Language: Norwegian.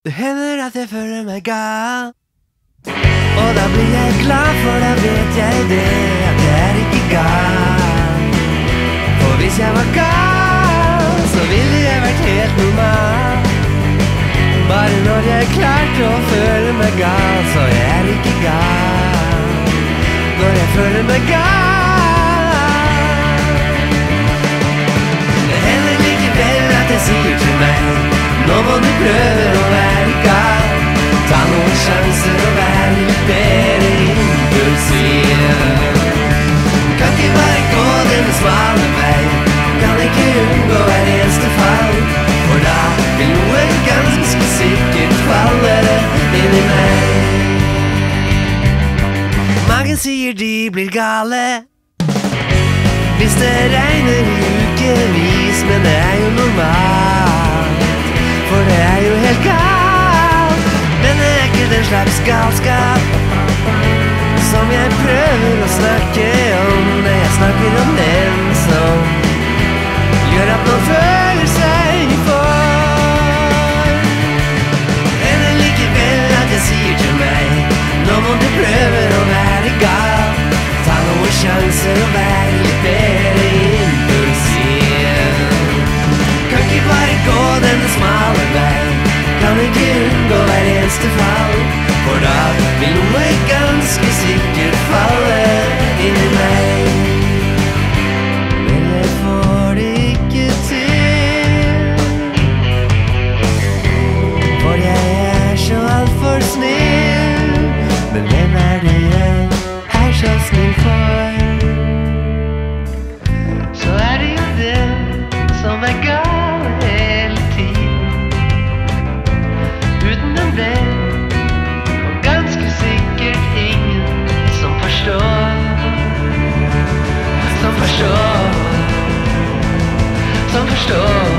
Det hender at jeg føler meg gal, og da blir jeg glad, for da vet jeg det, at jeg er ikke gal. For hvis jeg var gal, så ville jeg vært helt normal. Bare når jeg klarte å føle meg gal, så jeg er ikke gal. Når jeg føler meg gal. Det hender likevel at jeg sier til meg: nå må du prøve å være gal. Ta noen sjanser og være litt bedre impulsiv. Kan ikke bare gå denne smale vei, kan ikke unngå hver eneste fall, for da vil noe ganske sikkert falle inn i meg. Mange sier de blir gale hvis det regner i ukevis, men det er jo normalt, for det er jo helt galt. Men det er ikke den slags galskap som jeg prøver å snakke om, når jeg snakker om den som gjør at man føler seg for. Hender likevel at jeg sier til meg: nå må du prøve å være gal. Ta noen sjanser og være litt bedre impulsiv. Kan ikke bare gå denne smale veien, kan ikke unngå hver eneste fall, for da vil noe ganske sikkert falle inn i meg. Men jeg får det ikke til, for jeg er så alt for snill. Men hvem er det jeg er så snill for? Så er det jo den som er gal hele tiden, uten en venn, og ganske sikkert ingen som forstår. Som forstår.